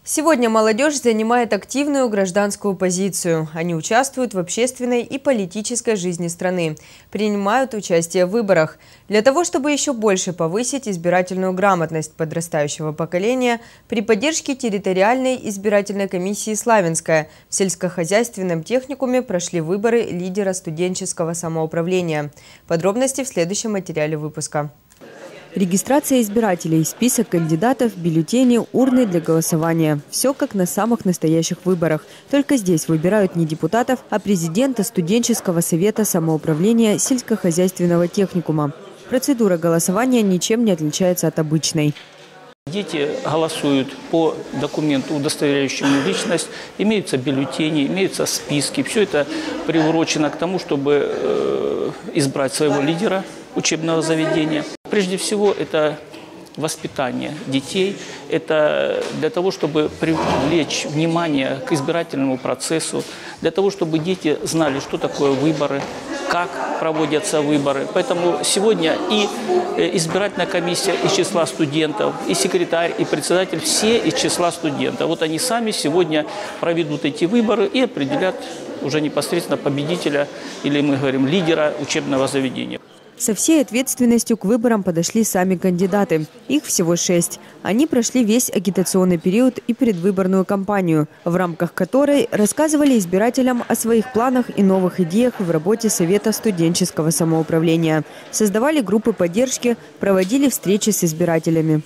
Сегодня молодежь занимает активную гражданскую позицию. Они участвуют в общественной и политической жизни страны, принимают участие в выборах. Для того, чтобы еще больше повысить избирательную грамотность подрастающего поколения, при поддержке территориальной избирательной комиссии «Славянская» в сельскохозяйственном техникуме прошли выборы лидера студенческого самоуправления. Подробности в следующем материале выпуска. Регистрация избирателей, список кандидатов, бюллетени, урны для голосования. Все как на самых настоящих выборах. Только здесь выбирают не депутатов, а президента студенческого совета самоуправления сельскохозяйственного техникума. Процедура голосования ничем не отличается от обычной. Дети голосуют по документу, удостоверяющему личность, имеются бюллетени, имеются списки. Все это приурочено к тому, чтобы избрать своего лидера учебного заведения. Прежде всего, это воспитание детей, это для того, чтобы привлечь внимание к избирательному процессу, для того, чтобы дети знали, что такое выборы, как проводятся выборы. Поэтому сегодня и избирательная комиссия из числа студентов, и секретарь, и председатель все из числа студентов. Вот они сами сегодня проведут эти выборы и определят уже непосредственно победителя, или мы говорим лидера учебного заведения. Со всей ответственностью к выборам подошли сами кандидаты. Их всего 6. Они прошли весь агитационный период и предвыборную кампанию, в рамках которой рассказывали избирателям о своих планах и новых идеях в работе Совета студенческого самоуправления. Создавали группы поддержки, проводили встречи с избирателями.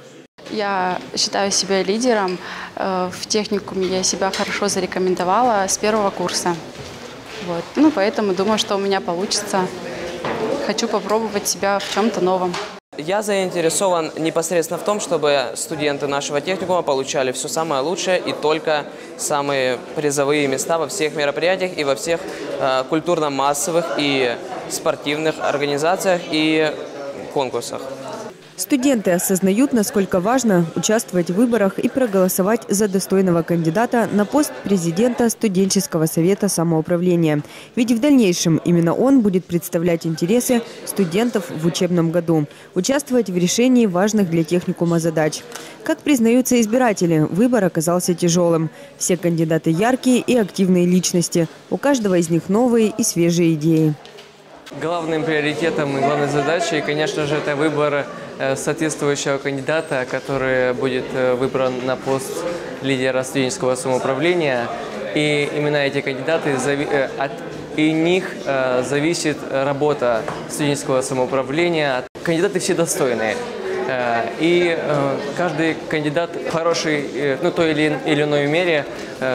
Я считаю себя лидером. В техникуме я себя хорошо зарекомендовала с первого курса. Поэтому думаю, что у меня получится. Хочу попробовать себя в чем-то новом. Я заинтересован непосредственно в том, чтобы студенты нашего техникума получали все самое лучшее и только самые призовые места во всех мероприятиях и во всех культурно-массовых и спортивных организациях и конкурсах. Студенты осознают, насколько важно участвовать в выборах и проголосовать за достойного кандидата на пост президента студенческого совета самоуправления. Ведь в дальнейшем именно он будет представлять интересы студентов в учебном году, участвовать в решении важных для техникума задач. Как признаются избиратели, выбор оказался тяжелым. Все кандидаты яркие и активные личности. У каждого из них новые и свежие идеи. Главным приоритетом и главной задачей, конечно же, это выбор соответствующего кандидата, который будет выбран на пост лидера студенческого самоуправления. И именно эти кандидаты, от них зависит работа студенческого самоуправления. Кандидаты все достойные. И каждый кандидат хороший, той или иной мере,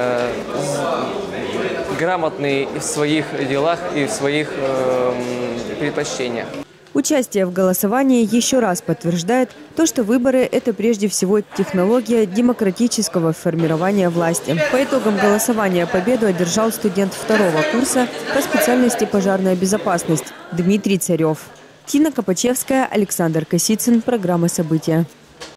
грамотный в своих делах и в своих предпочтениях. Участие в голосовании еще раз подтверждает то, что выборы – это прежде всего технология демократического формирования власти. По итогам голосования победу одержал студент второго курса по специальности «Пожарная безопасность» Дмитрий Царев. Тина Копачевская, Александр Косицын. Программа «События».